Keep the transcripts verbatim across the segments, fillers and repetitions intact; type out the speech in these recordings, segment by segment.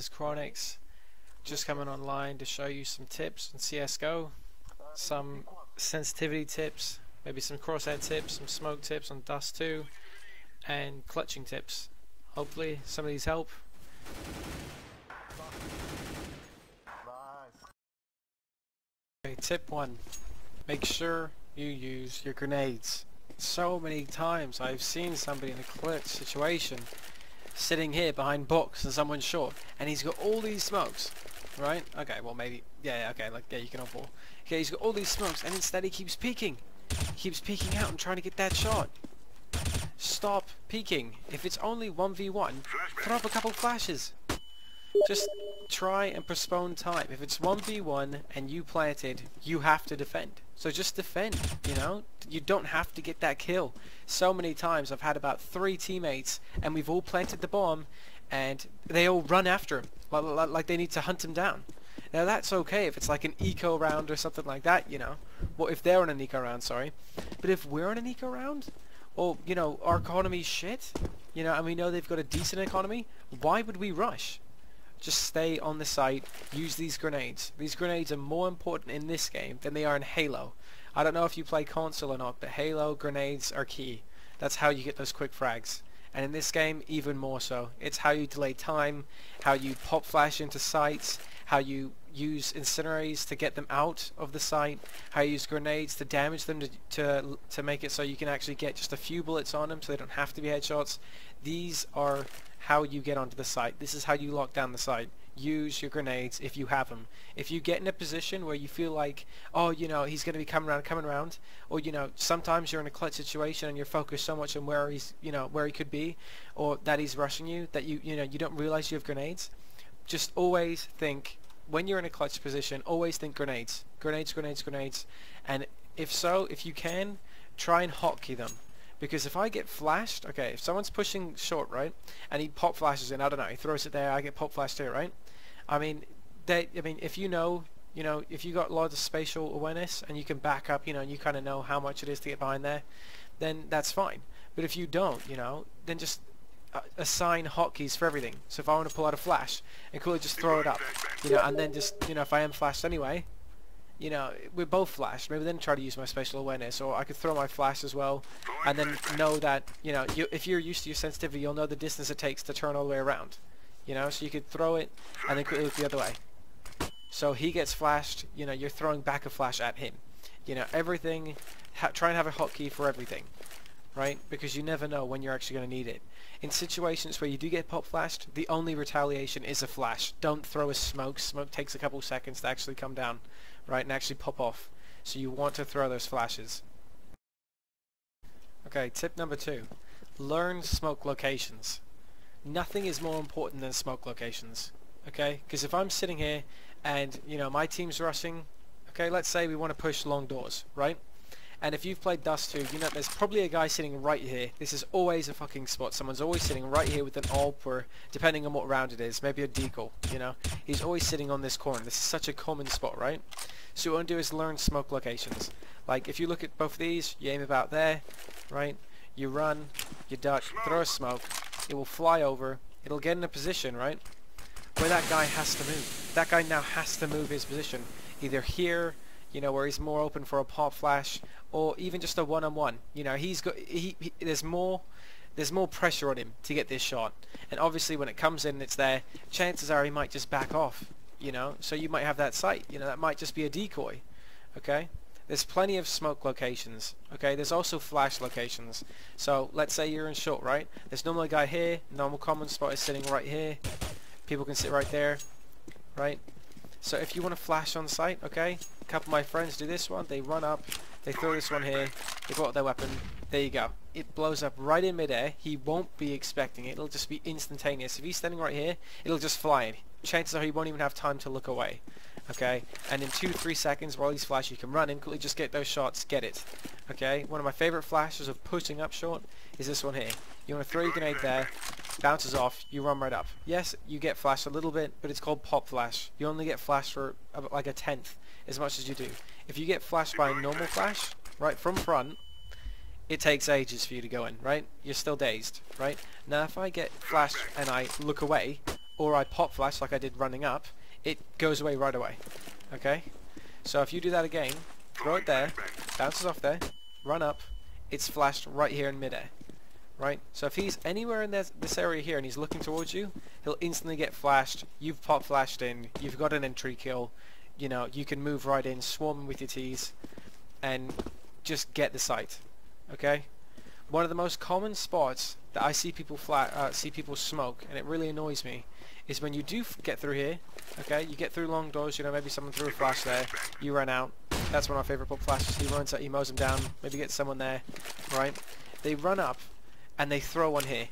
is Kronix, just coming online to show you some tips on C S G O, some sensitivity tips, maybe some crosshair tips, some smoke tips on Dust two, and clutching tips. Hopefully some of these help. Okay, tip one, make sure you use your grenades. So many times I've seen somebody in a clutch situation sitting here behind box and someone's short and he's got all these smokes, right? Okay, well maybe, yeah, yeah okay, like, yeah, you can all ball. Okay, he's got all these smokes and instead he keeps peeking. He keeps peeking out and trying to get that shot. Stop peeking. If it's only one v one, throw up a couple flashes. Just try and postpone time. If it's one v one and you planted, you have to defend. So just defend, you know? You don't have to get that kill. So many times I've had about three teammates and we've all planted the bomb and they all run after him. Like, like they need to hunt him down. Now that's okay if it's like an eco round or something like that, you know? Well, if they're on an eco round, sorry. But if we're on an eco round, or, you know, our economy's shit, you know, and we know they've got a decent economy, why would we rush? Just stay on the site, use these grenades. These grenades are more important in this game than they are in Halo. I don't know if you play console or not, but Halo grenades are key. That's how you get those quick frags. And in this game, even more so. It's how you delay time, how you pop flash into sites, how you use incendiaries to get them out of the site, how you use grenades to damage them to, to, to make it so you can actually get just a few bullets on them so they don't have to be headshots. These are how you get onto the site. This is how you lock down the site. Use your grenades if you have them. If you get in a position where you feel like, oh, you know, he's going to be coming around, coming around, or, you know, sometimes you're in a clutch situation and you're focused so much on where he's, you know, where he could be, or that he's rushing you, that you, you know, you don't realize you have grenades. Just always think, when you're in a clutch position, always think grenades. Grenades, grenades, grenades. And if so, if you can, try and hotkey them. Because if I get flashed, okay, if someone's pushing short, right, and he pop flashes in, I don't know, he throws it there, I get pop flashed here, right? I mean, they, I mean, if you know, you know, if you got a lot of spatial awareness and you can back up, you know, and you kind of know how much it is to get behind there, then that's fine. But if you don't, you know, then just uh, assign hotkeys for everything. So if I want to pull out a flash and coolly just throw it up, you know, and then just, you know, if I am flashed anyway, you know, we're both flashed. Maybe then try to use my spatial awareness, or I could throw my flash as well, and then know that, you know, you, if you're used to your sensitivity, you'll know the distance it takes to turn all the way around. You know, so you could throw it and then quickly look the other way. So he gets flashed, you know, you're throwing back a flash at him. You know, everything, ha try and have a hotkey for everything, right? Because you never know when you're actually going to need it. In situations where you do get pop flashed, the only retaliation is a flash. Don't throw a smoke. Smoke takes a couple seconds to actually come down, right, and actually pop off. So you want to throw those flashes. Okay, tip number two. Learn smoke locations. Nothing is more important than smoke locations, okay? Because if I'm sitting here and, you know, my team's rushing, okay, let's say we want to push long doors, right? And if you've played Dust two, you know there's probably a guy sitting right here. This is always a fucking spot. Someone's always sitting right here with an A W P, or depending on what round it is, maybe a decoy, you know? He's always sitting on this corner. This is such a common spot, right? So what you want to do is learn smoke locations. Like, if you look at both of these, you aim about there, right? You run, you duck, throw a smoke. It will fly over. It'll get in a position, right, where that guy has to move. That guy now has to move his position. Either here, you know, where he's more open for a pop flash, or even just a one-on-one. You know, he's got he, he there's more there's more pressure on him to get this shot. And obviously when it comes in and it's there, chances are he might just back off, you know. So you might have that sight, you know, that might just be a decoy. Okay? There's plenty of smoke locations, okay? There's also flash locations. So let's say you're in short, right? There's normally a guy here, normal common spot is sitting right here. People can sit right there, right? So if you want to flash on site, okay? A couple of my friends do this one. They run up, they throw this one here, they pull out their weapon. There you go. It blows up right in midair. He won't be expecting it. It'll just be instantaneous. If he's standing right here, it'll just fly in. Chances are he won't even have time to look away. Okay, and in two, three seconds while he's flash, you can run in, quickly just get those shots, get it. Okay, one of my favorite flashes of pushing up short is this one here. You want to throw your grenade there, bounces off, you run right up. Yes, you get flashed a little bit, but it's called pop flash. You only get flashed for about like a tenth as much as you do. If you get flashed by a normal flash, right from front, it takes ages for you to go in, right? You're still dazed, right? Now if I get flashed and I look away, or I pop flash like I did running up, it goes away right away. Okay? So if you do that again, throw it there, bounces off there, run up, it's flashed right here in midair. Right? So if he's anywhere in this, this area here and he's looking towards you, he'll instantly get flashed. You've pop flashed in, you've got an entry kill, you know, you can move right in, swarm with your T's, and just get the site. Okay? One of the most common spots that I see people flat, uh, see people smoke, and it really annoys me, is when you do f get through here. Okay, you get through long doors. You know, maybe someone threw a flash there. You run out. That's one of my favorite pop flashes. He runs out, he mows them down. Maybe gets someone there. Right? They run up, and they throw one here.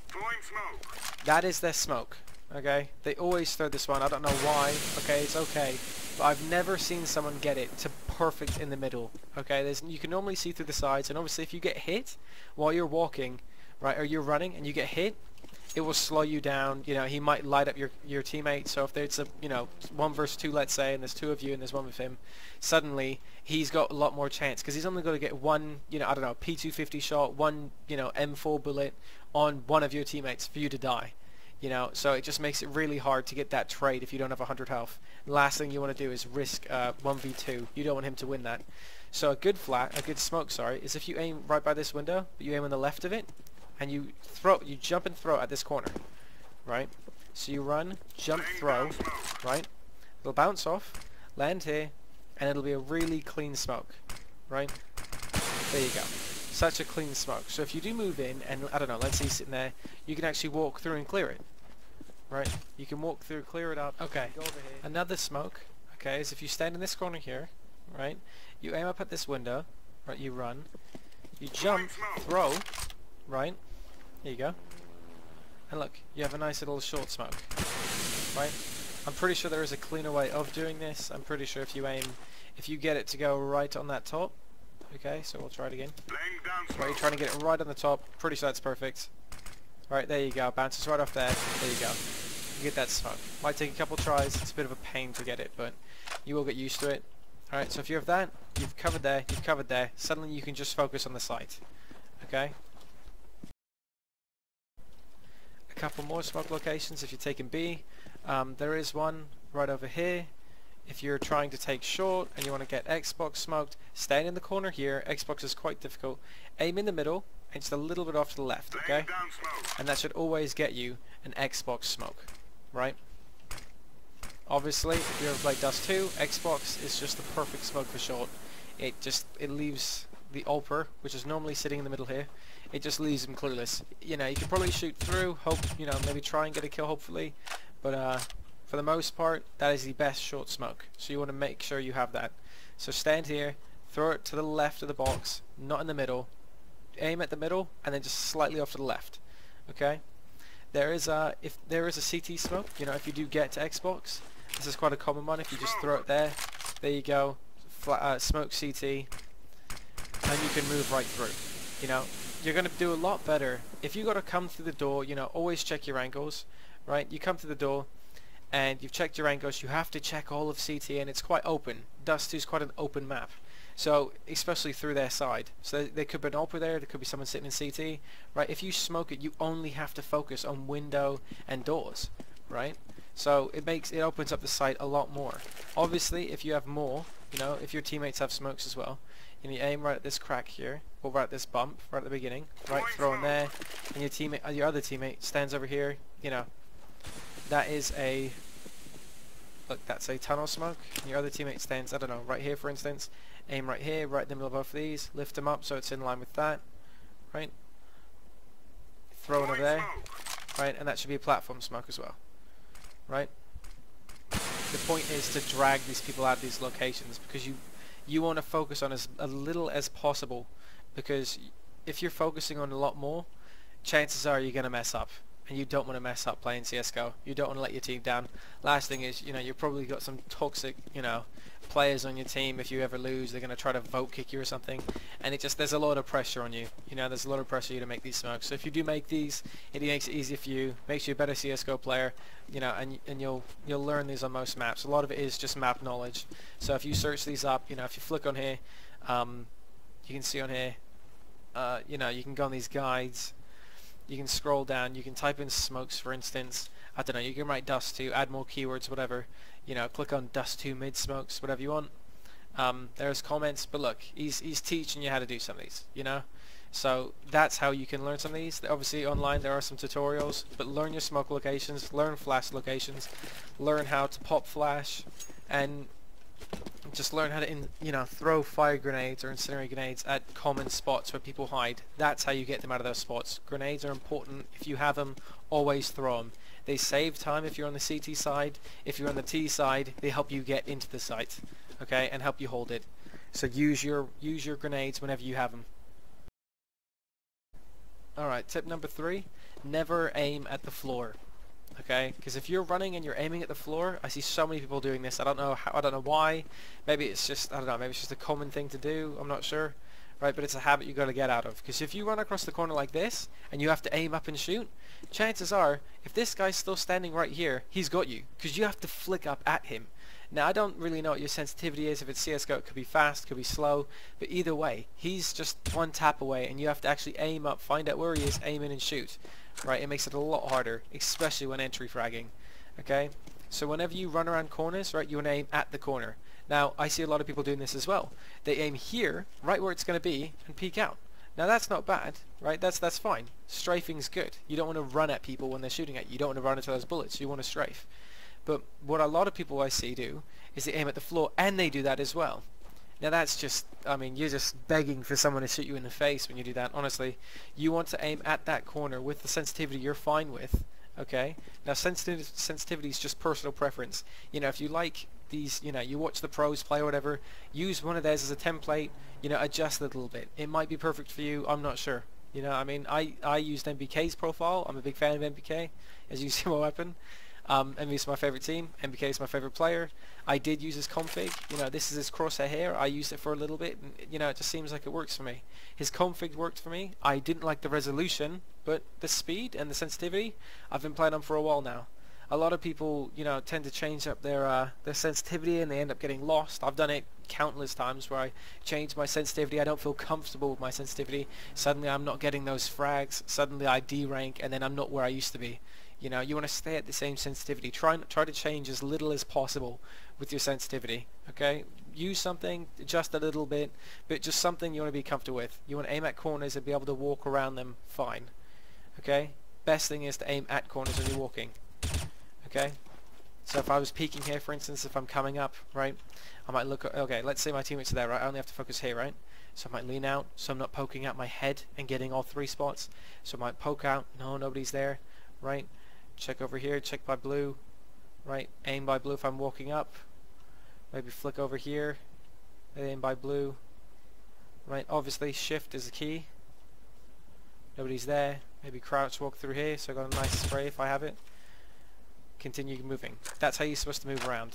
That is their smoke. Okay, they always throw this one. I don't know why. Okay, it's okay, but I've never seen someone get it to perfect in the middle. Okay, there's you can normally see through the sides, and obviously if you get hit while you're walking, right, or you're running and you get hit, it will slow you down. You know, he might light up your your teammate. So if there's a you know one versus two, let's say, and there's two of you and there's one with him, suddenly he's got a lot more chance because he's only going to get one, you know, I don't know, P two fifty shot, one, you know, M four bullet on one of your teammates for you to die. You know, so it just makes it really hard to get that trade if you don't have one hundred health. Last thing you want to do is risk uh, one v two. You don't want him to win that. So a good flat, a good smoke, sorry, is if you aim right by this window, but you aim on the left of it, and you throw, you jump and throw at this corner, right? So you run, jump, throw, right? It'll bounce off, land here, and it'll be a really clean smoke, right? There you go. Such a clean smoke. So if you do move in, and I don't know, let's say he's sitting there, you can actually walk through and clear it. Right? You can walk through, clear it up. Okay. Go over here. Another smoke, okay, is if you stand in this corner here, right? You aim up at this window, right? You run, you jump, throw, right? There you go. And look, you have a nice little short smoke, right? I'm pretty sure there is a cleaner way of doing this. I'm pretty sure if you aim, if you get it to go right on that top, okay, so we'll try it again. Right, you're trying to get it right on the top. Pretty sure that's perfect. Right, there you go. Bounces right off there. There you go. You get that smoke. Might take a couple tries. It's a bit of a pain to get it, but you will get used to it. Alright, so if you have that, you've covered there, you've covered there. Suddenly you can just focus on the site. Okay? A couple more smoke locations if you're taking B. Um, there is one right over here. If you're trying to take short and you want to get Xbox smoked, stand in the corner here. Xbox is quite difficult. Aim in the middle and just a little bit off to the left, okay? And that should always get you an Xbox smoke, right? Obviously, if you ever played Dust two, Xbox is just the perfect smoke for short. It just, it leaves the Ulper, which is normally sitting in the middle here, it just leaves him clueless. You know, you can probably shoot through, hope, you know, maybe try and get a kill hopefully, but uh, for the most part, that is the best short smoke. So you want to make sure you have that. So stand here, throw it to the left of the box, not in the middle. Aim at the middle, and then just slightly off to the left. Okay? There is a, if there is a C T smoke, you know, if you do get to Xbox, this is quite a common one. If you just throw it there, there you go, Flat, uh, smoke C T, and you can move right through. You know, you're going to do a lot better if you got to come through the door. You know, always check your angles, right? You come through the door, and you've checked your angles. You have to check all of C T, and it's quite open. Dust two is quite an open map. So, especially through their side. So there could be an Ulper there, there could be someone sitting in C T, right? If you smoke it, you only have to focus on window and doors, right? So it makes, it opens up the site a lot more. Obviously, if you have more, you know, if your teammates have smokes as well, and you aim right at this crack here, or right at this bump, right at the beginning, right, throw in there, and your teammate, your other teammate stands over here, you know, that is a, look, that's a tunnel smoke, and your other teammate stands, I don't know, right here for instance. Aim right here, right in the middle of both of these, lift them up so it's in line with that, right? Throw it over there, right? And that should be a platform smoke as well, right? The point is to drag these people out of these locations because you you want to focus on as a little as possible, because if you're focusing on a lot more, chances are you're going to mess up. And you don't want to mess up playing C S G O. You don't want to let your team down. Last thing is, you know, you've probably got some toxic, you know, players on your team. If you ever lose, they're going to try to vote kick you or something. And it just, there's a lot of pressure on you. You know, there's a lot of pressure on you to make these smokes. So if you do make these, it makes it easier for you, makes you a better C S G O player, you know, and and you'll you'll learn these on most maps. A lot of it is just map knowledge. So if you search these up, you know, if you flick on here, um, you can see on here, uh, you know, you can go on these guides. You can scroll down, you can type in smokes for instance, I don't know, you can write dust two, add more keywords, whatever. You know, click on dust two mid smokes, whatever you want. Um, there's comments, but look, he's he's teaching you how to do some of these, you know. So that's how you can learn some of these. Obviously online there are some tutorials, but learn your smoke locations, learn flash locations, learn how to pop flash, and just learn how to in, you know, throw fire grenades or incendiary grenades at common spots where people hide. That's how you get them out of those spots. Grenades are important. If you have them, always throw them. They save time if you're on the C T side. If you're on the T side, they help you get into the site, okay, and help you hold it. So use your use your grenades whenever you have them. Alright, tip number three, never aim at the floor. Okay, because if you're running and you're aiming at the floor, I see so many people doing this. I don't know how, I don't know why. Maybe it's just, I don't know, maybe it's just a common thing to do. I'm not sure. Right, but it's a habit you got to get out of. Because if you run across the corner like this and you have to aim up and shoot, chances are, if this guy's still standing right here, he's got you. Because you have to flick up at him. Now, I don't really know what your sensitivity is. If it's C S G O, it could be fast, could be slow. But either way, he's just one tap away and you have to actually aim up, find out where he is, aim in and shoot. Right, it makes it a lot harder, especially when entry fragging. Okay, so whenever you run around corners, right, you want to aim at the corner. Now, I see a lot of people doing this as well. They aim here, right where it's going to be, and peek out. Now that's not bad, right? That's that's fine. Strafing's good. You don't want to run at people when they're shooting at you. You don't want to run into those bullets. You want to strafe. But what a lot of people I see do is they aim at the floor, and they do that as well. Now that's just, I mean, you're just begging for someone to shoot you in the face when you do that. Honestly, you want to aim at that corner with the sensitivity you're fine with. Okay. Now sensitivity sensitivity is just personal preference. You know, if you like these, you know, you watch the pros play or whatever, use one of theirs as a template. You know, adjust it a little bit. It might be perfect for you. I'm not sure. You know, I mean, I I used M B K's profile. I'm a big fan of M B K, as you see my weapon. Um, M B K's my favorite team. M B K is my favorite player. I did use his config. You know, this is his crosshair here. I used it for a little bit, and you know, it just seems like it works for me. His config worked for me. I didn't like the resolution, but the speed and the sensitivity, I've been playing on for a while now. A lot of people, you know, tend to change up their uh, their sensitivity, and they end up getting lost. I've done it countless times where I change my sensitivity. I don't feel comfortable with my sensitivity. Suddenly, I'm not getting those frags. Suddenly, I D rank, and then I'm not where I used to be. You know, you want to stay at the same sensitivity. Try try to change as little as possible with your sensitivity. Okay, use something, adjust a little bit, but just something you want to be comfortable with. You want to aim at corners and be able to walk around them fine. Okay, best thing is to aim at corners when you're walking. Okay, so if I was peeking here, for instance, if I'm coming up, right, I might look. Okay, let's say my teammates are there, right? I only have to focus here, right? So I might lean out, so I'm not poking out my head and getting all three spots. So I might poke out. No, nobody's there, right? Check over here, check by blue, right, aim by blue if I'm walking up, maybe flick over here, aim by blue, right, obviously shift is the key, nobody's there, maybe crouch walk through here so I got a nice spray if I have it, continue moving. That's how you're supposed to move around.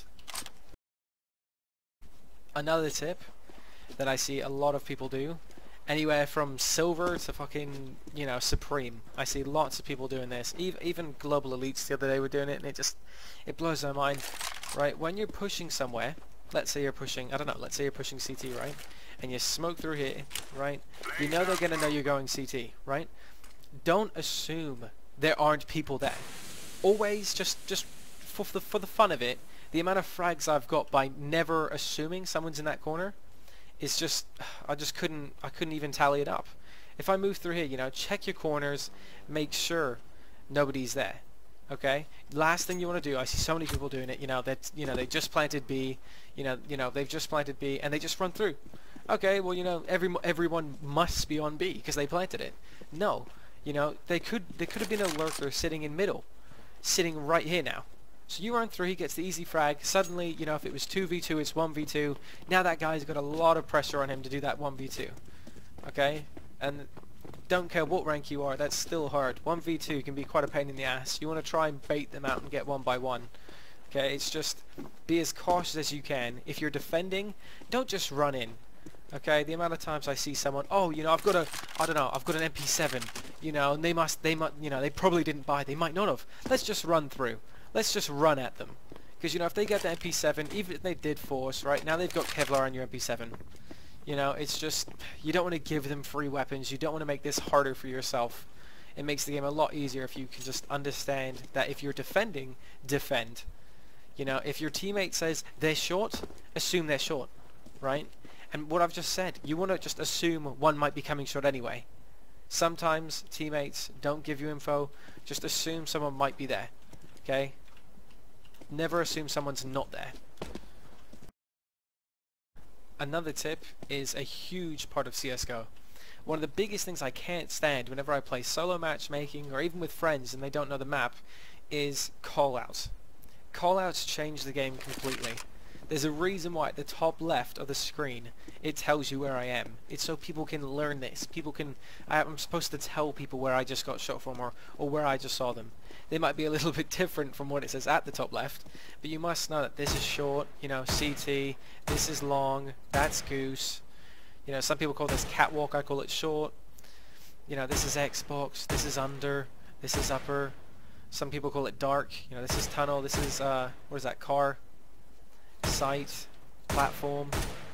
Another tip that I see a lot of people do, anywhere from silver to fucking, you know, supreme. I see lots of people doing this. Even, even global elites the other day were doing it, and it just, it blows my mind. Right, when you're pushing somewhere, let's say you're pushing, I don't know, let's say you're pushing C T, right? And you smoke through here, right? You know they're gonna know you're going C T, right? Don't assume there aren't people there. Always, just, just for the, for the fun of it, the amount of frags I've got by never assuming someone's in that corner, it's just, I just couldn't, I couldn't even tally it up. If I move through here, you know, check your corners, make sure nobody's there. Okay. Last thing you want to do, I see so many people doing it. You know that, you know, they just planted B. You know, you know, they've just planted B, and they just run through. Okay. Well, you know, every everyone must be on B because they planted it. No. You know, they could, they could have been a lurker sitting in middle, sitting right here now. So you run through, he gets the easy frag. Suddenly, you know, if it was two v two, it's one v two. Now that guy's got a lot of pressure on him to do that one v two. Okay? And don't care what rank you are, that's still hard. one v two can be quite a pain in the ass. You want to try and bait them out and get one by one. Okay? It's just be as cautious as you can. If you're defending, don't just run in. Okay? The amount of times I see someone, oh, you know, I've got a, I don't know, I've got an M P seven. You know, and they must, they might, you know, they probably didn't buy, they might not have. Let's just run through. Let's just run at them. Because, you know, if they get the M P seven, even if they did force, right, now they've got Kevlar on your M P seven. You know, it's just, you don't want to give them free weapons. You don't want to make this harder for yourself. It makes the game a lot easier if you can just understand that if you're defending, defend. You know, if your teammate says they're short, assume they're short, right? And what I've just said, you want to just assume one might be coming short anyway. Sometimes teammates don't give you info, just assume someone might be there, okay? Never assume someone's not there. Another tip is a huge part of C S G O. One of the biggest things I can't stand whenever I play solo matchmaking or even with friends and they don't know the map is callouts. Callouts change the game completely. There's a reason why at the top left of the screen it tells you where I am. It's so people can learn this. People can, I'm supposed to tell people where I just got shot from or, or where I just saw them. They might be a little bit different from what it says at the top left, but you must know that this is short, you know, C T, this is long, that's goose. You know, some people call this catwalk, I call it short. You know, this is Xbox, this is under, this is upper. Some people call it dark, you know, this is tunnel, this is, uh, what is that, car? Site, platform.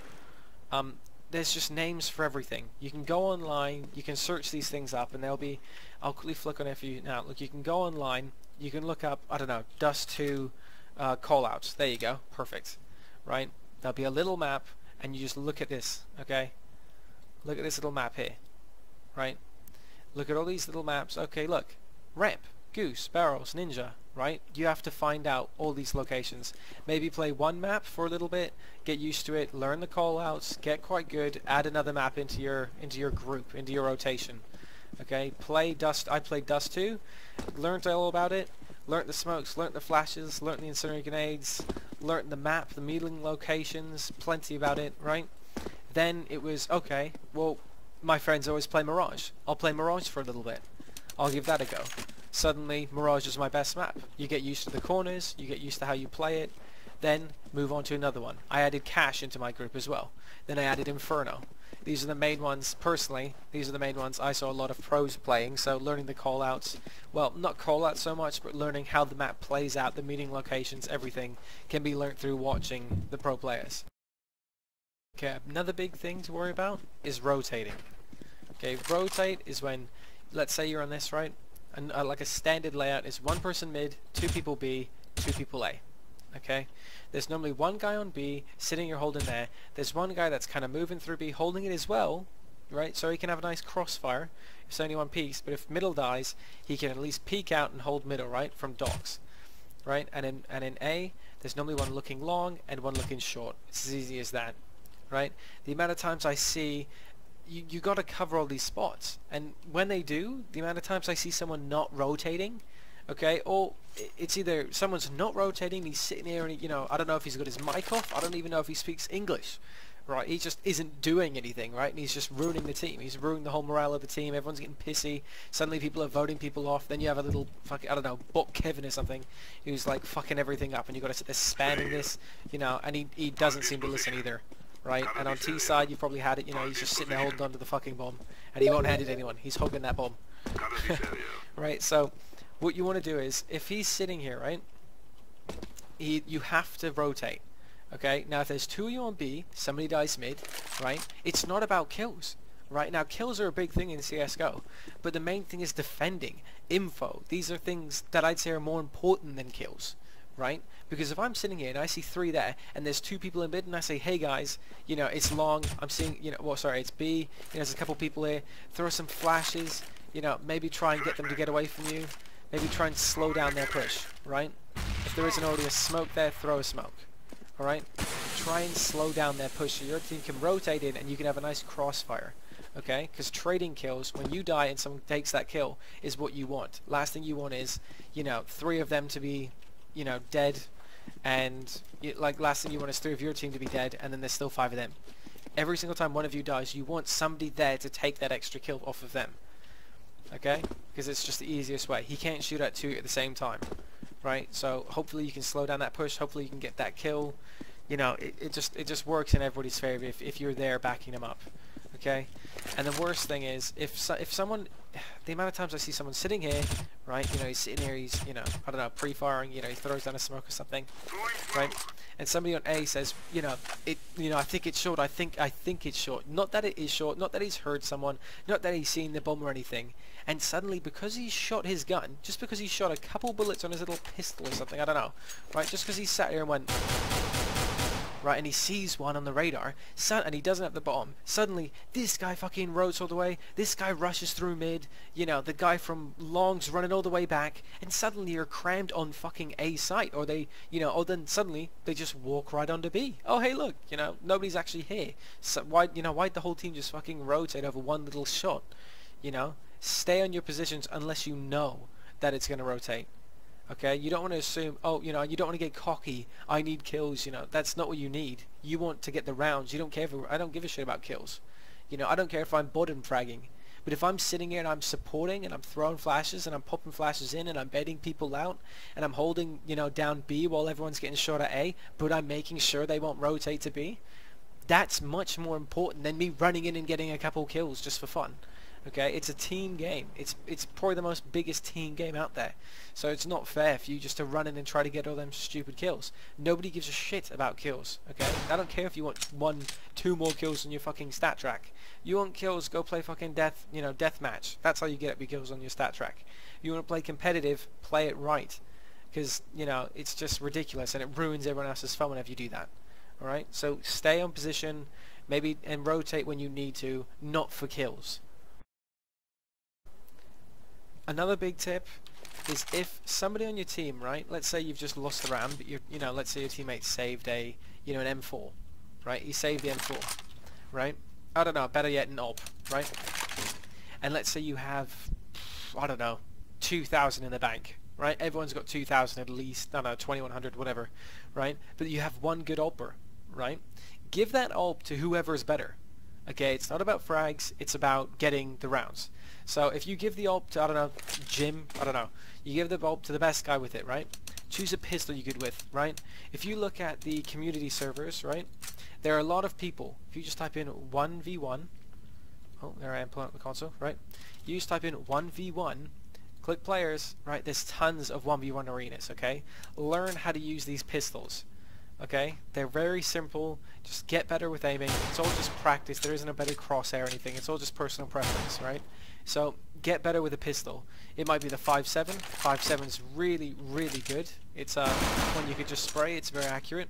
Um, there's just names for everything. You can go online, you can search these things up, and there'll be, I'll quickly flick on it for you now. Look, you can go online, you can look up, I don't know, Dust two uh, callouts. There you go, perfect. Right? There'll be a little map, and you just look at this, okay? Look at this little map here, right? Look at all these little maps. Okay, look, ramp, goose, barrels, ninja, right? You have to find out all these locations. Maybe play one map for a little bit, get used to it, learn the callouts, get quite good, add another map into your into your group, into your rotation. Okay, play Dust. I played Dust two, learned all about it, learned the smokes, learned the flashes, learned the incendiary grenades, learned the map, the meeting locations, plenty about it, right? Then it was, okay, well, my friends always play Mirage. I'll play Mirage for a little bit. I'll give that a go. Suddenly, Mirage is my best map. You get used to the corners, you get used to how you play it, then move on to another one. I added Cash into my group as well. Then I added Inferno. These are the main ones, personally, these are the main ones I saw a lot of pros playing, so learning the callouts, well, not callouts so much, but learning how the map plays out, the meeting locations, everything can be learnt through watching the pro players. Okay, another big thing to worry about is rotating. Okay, rotate is when, let's say you're on this, right? And uh, like a standard layout is one person mid, two people B, two people A. Okay, there's normally one guy on B sitting or holding there. There's one guy that's kind of moving through B, holding it as well, right? So he can have a nice crossfire if it's only one piece. But if middle dies, he can at least peek out and hold middle, right, from docks, right? And in and in A, there's normally one looking long and one looking short. It's as easy as that, right? The amount of times I see you you got to cover all these spots, and when they do, the amount of times I see someone not rotating, okay, or it's either someone's not rotating, he's sitting there and he, you know, I don't know if he's got his mic off, I don't even know if he speaks English, right? He just isn't doing anything, right? And he's just ruining the team. He's ruining the whole morale of the team. Everyone's getting pissy. Suddenly people are voting people off. Then you have a little fucking, I don't know, bot Kevin or something who's like fucking everything up, and you got to sit there spamming this, you know, and he he doesn't seem to listen either. Right, and on T side you probably had it, you know, he's just sitting there holding on to the fucking bomb, and he won't hand it to anyone. He's holding that bomb. Right, so what you want to do is, if he's sitting here, right, he, you have to rotate. Okay, now if there's two of you on B, somebody dies mid, right, it's not about kills. Right, now kills are a big thing in C S G O, but the main thing is defending, info. These are things that I'd say are more important than kills. Right? Because if I'm sitting here and I see three there, and there's two people in mid, and I say, hey guys, you know, it's long, I'm seeing, you know, well, sorry, it's B, you know, there's a couple people here, throw some flashes, you know, maybe try and get them to get away from you, maybe try and slow down their push, right? If there isn't already a smoke there, throw a smoke, alright? Try and slow down their push so your team can rotate in and you can have a nice crossfire. Okay, because trading kills, when you die and someone takes that kill, is what you want. Last thing you want is, you know, three of them to be, you know, dead, and you, like last thing you want is three of your team to be dead, and then there's still five of them. Every single time one of you dies, you want somebody there to take that extra kill off of them. Okay, because it's just the easiest way. He can't shoot at two at the same time, right? So hopefully you can slow down that push. Hopefully you can get that kill. You know, it, it just it just works in everybody's favor if if you're there backing them up. Okay, and the worst thing is if so, if someone, the amount of times I see someone sitting here, right? You know, he's sitting here, he's you know, I don't know, pre-firing. You know, he throws down a smoke or something, right? And somebody on A says, you know, it, you know, I think it's short. I think, I think it's short. Not that it is short. Not that he's heard someone. Not that he's seen the bomb or anything. And suddenly, because he shot his gun, just because he shot a couple bullets on his little pistol or something, I don't know, right? Just because he sat here and went, right, and he sees one on the radar, so, and he doesn't have the bomb. Suddenly, this guy fucking roads all the way. This guy rushes through mid. You know, the guy from Long's running all the way back, and suddenly you're crammed on fucking A site, or they, you know, or then suddenly they just walk right onto B. Oh, hey, look, you know, nobody's actually here. So why, you know, why'd the whole team just fucking rotate over one little shot? You know, stay on your positions unless you know that it's gonna rotate. Okay, you don't want to assume, oh, you know, you don't want to get cocky. I need kills, you know. That's not what you need. You want to get the rounds. You don't care if, I don't give a shit about kills. You know, I don't care if I'm bottom fragging. But if I'm sitting here and I'm supporting and I'm throwing flashes and I'm popping flashes in and I'm baiting people out and I'm holding, you know, down B while everyone's getting shot at A, but I'm making sure they won't rotate to B, that's much more important than me running in and getting a couple kills just for fun. Okay, it's a team game. It's it's probably the most biggest team game out there. So it's not fair for you just to run in and try to get all them stupid kills. Nobody gives a shit about kills. Okay, I don't care if you want one, two more kills on your fucking stat track. You want kills? Go play fucking death, you know, death match. That's how you get your kills on your stat track. You want to play competitive? Play it right, because you know it's just ridiculous and it ruins everyone else's fun whenever you do that. All right, so stay on position, maybe, and rotate when you need to, not for kills. Another big tip is if somebody on your team, right, let's say you've just lost the round, but you you know, let's say your teammate saved a, you know, an M four, right? He saved the M four, right? I don't know, better yet, an O P, right? And let's say you have, I don't know, two thousand in the bank, right? Everyone's got two thousand at least, I don't know, twenty-one hundred, whatever, right? But you have one good OPer, right? Give that O P to whoever is better. Okay, it's not about frags, it's about getting the rounds. So if you give the O P to, I don't know, Jim, I don't know, you give the O P to the best guy with it, right? Choose a pistol you're good with, right? If you look at the community servers, right, there are a lot of people. If you just type in one v one, oh, there I am pulling up the console, right? You just type in one v one, click players, right? There's tons of one v one arenas, okay? Learn how to use these pistols. Okay, they're very simple. Just get better with aiming. It's all just practice. There isn't a better crosshair or anything. It's all just personal preference, right? So get better with a pistol. It might be the five seven. five seven is really, really good. It's uh, one you could just spray. It's very accurate.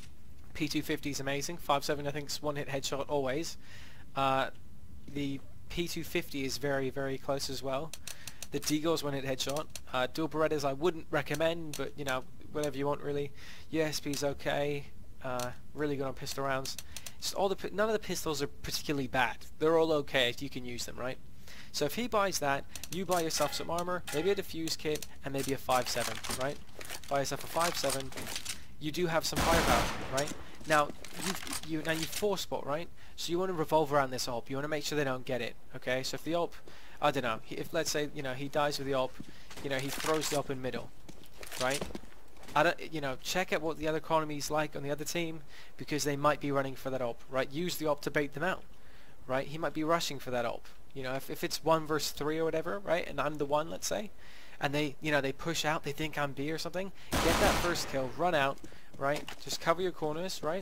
P two fifty is amazing. five seven I think is one hit headshot always. Uh, the P two fifty is very, very close as well. The Deagle is one hit headshot. Uh, dual Berettas I wouldn't recommend, but you know, whatever you want really. U S P is okay. Uh, really good on pistol rounds. Just all the none of the pistols are particularly bad. They're all okay if you can use them, right? So if he buys that, you buy yourself some armor, maybe a defuse kit, and maybe a five seven, right? Buy yourself a five seven. You do have some firepower, right? Now you you now you four spot, right? So you want to revolve around this O P. You want to make sure they don't get it, okay? So if the O P, I don't know, if let's say you know he dies with the O P, you know he throws the O P in middle, right? I don't, you know, check out what the other economy's like on the other team, because they might be running for that O P, right? Use the O P to bait them out, right? He might be rushing for that O P. You know, if, if it's one versus three or whatever, right? And I'm the one, let's say, and they, you know, they push out, they think I'm B or something. Get that first kill, run out, right? Just cover your corners, right?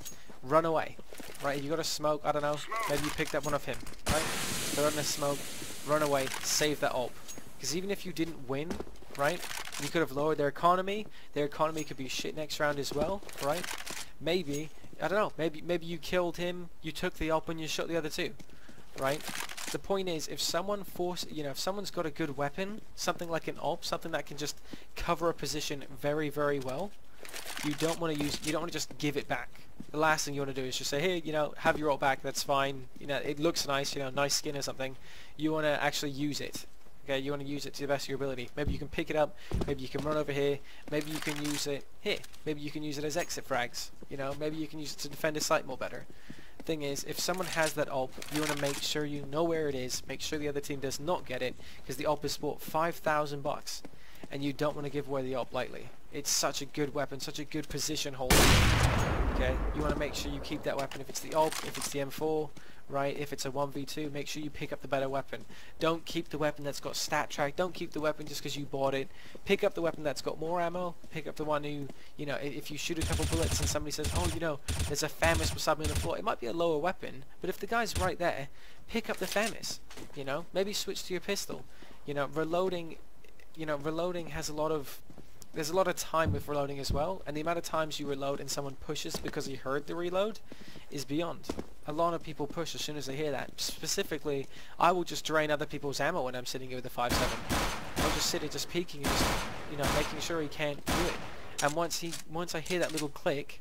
Run away, right? If you got a smoke, I don't know, maybe you picked up one of him, right? Throw in a smoke, run away, save that O P. Because even if you didn't win, right? You could have lowered their economy. Their economy could be shit next round as well, right? Maybe, I don't know, maybe maybe you killed him, you took the O P and you shot the other two, right? The point is, if someone force, you know, if someone's got a good weapon, something like an O P, something that can just cover a position very, very well, you don't want to use, you don't want to just give it back. The last thing you want to do is just say, hey, you know, have your O P back, that's fine. You know, it looks nice, you know, nice skin or something. You want to actually use it. Okay, you want to use it to the best of your ability. Maybe you can pick it up, maybe you can run over here, maybe you can use it here, maybe you can use it as exit frags, you know, maybe you can use it to defend a site more better. Thing is, if someone has that O P, you want to make sure you know where it is, make sure the other team does not get it, because the O P is bought five thousand bucks, and you don't want to give away the O P lightly. It's such a good weapon, such a good position holder. Okay, you want to make sure you keep that weapon if it's the ult, if it's the M four, right? If it's a one v two, make sure you pick up the better weapon. Don't keep the weapon that's got stat track. Don't keep the weapon just because you bought it. Pick up the weapon that's got more ammo. Pick up the one who, you know, if you shoot a couple bullets and somebody says, oh, you know, there's a Famis beside me on the floor, it might be a lower weapon, but if the guy's right there, pick up the Famis, you know? Maybe switch to your pistol. You know, reloading, you know, reloading has a lot of, there's a lot of time with reloading as well, and the amount of times you reload and someone pushes because he heard the reload is beyond. A lot of people push as soon as they hear that. Specifically, I will just drain other people's ammo when I'm sitting here with a five seven. I'll just sit here just peeking and just, you know, making sure he can't do it. And once he, once I hear that little click,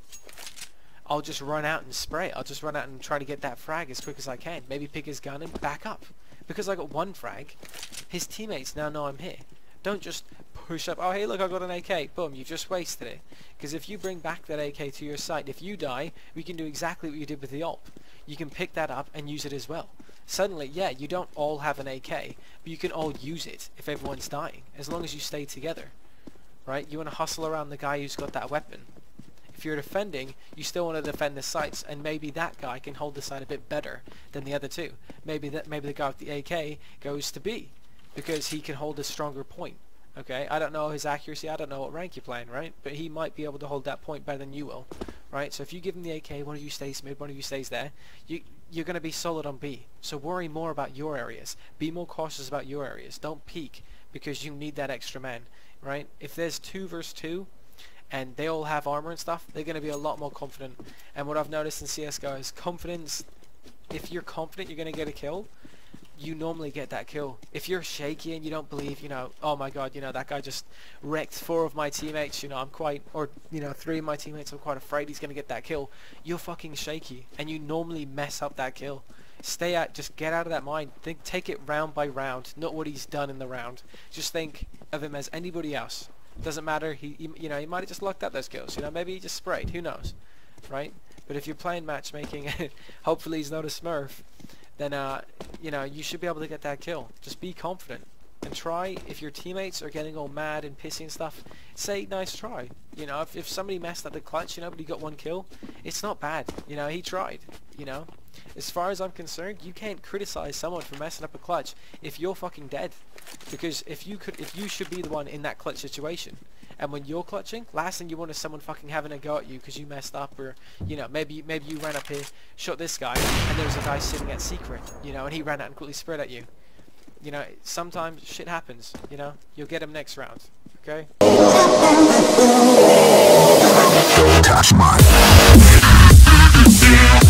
I'll just run out and spray. I'll just run out and try to get that frag as quick as I can. Maybe pick his gun and back up. Because I got one frag, his teammates now know I'm here. Don't just push up, oh hey look, I got an A K, boom, you've just wasted it. Because if you bring back that A K to your site, if you die, we can do exactly what you did with the ult. You can pick that up and use it as well. Suddenly, yeah, you don't all have an A K, but you can all use it if everyone's dying, as long as you stay together. Right? You want to hustle around the guy who's got that weapon. If you're defending, you still want to defend the sites, and maybe that guy can hold the site a bit better than the other two. Maybe that maybe the guy with the A K goes to B, because he can hold a stronger point. Okay, I don't know his accuracy, I don't know what rank you're playing, right? But he might be able to hold that point better than you will, right? So if you give him the A K, one of you stays mid, one of you stays there, you, you're going to be solid on B. So worry more about your areas. Be more cautious about your areas. Don't peek, because you need that extra man, right? If there's two versus two, and they all have armor and stuff, they're going to be a lot more confident. And what I've noticed in C S G O is confidence. If you're confident you're going to get a kill, you normally get that kill. If you're shaky and you don't believe, you know, oh my god, you know, that guy just wrecked four of my teammates, you know, I'm quite, or, you know, three of my teammates, I'm quite afraid he's going to get that kill. You're fucking shaky, and you normally mess up that kill. Stay out, just get out of that mind. Think, take it round by round, not what he's done in the round. Just think of him as anybody else. Doesn't matter, he, he you know, he might have just lucked up those kills, you know, maybe he just sprayed, who knows, right? But if you're playing matchmaking, hopefully he's not a smurf, then uh, you know, you should be able to get that kill. Just be confident and try. If your teammates are getting all mad and pissy and stuff, say nice try. You know, if, if somebody messed up the clutch, you know, but he got one kill, it's not bad. You know, he tried. You know, as far as I'm concerned, you can't criticize someone for messing up a clutch if you're fucking dead. Because if you could, if you should be the one in that clutch situation, and when you're clutching, last thing you want is someone fucking having a go at you because you messed up, or, you know, maybe maybe you ran up here, shot this guy, and there was a guy sitting at secret, you know, and he ran out and quickly spread at you. You know, sometimes shit happens, you know, you'll get him next round, okay? Touch my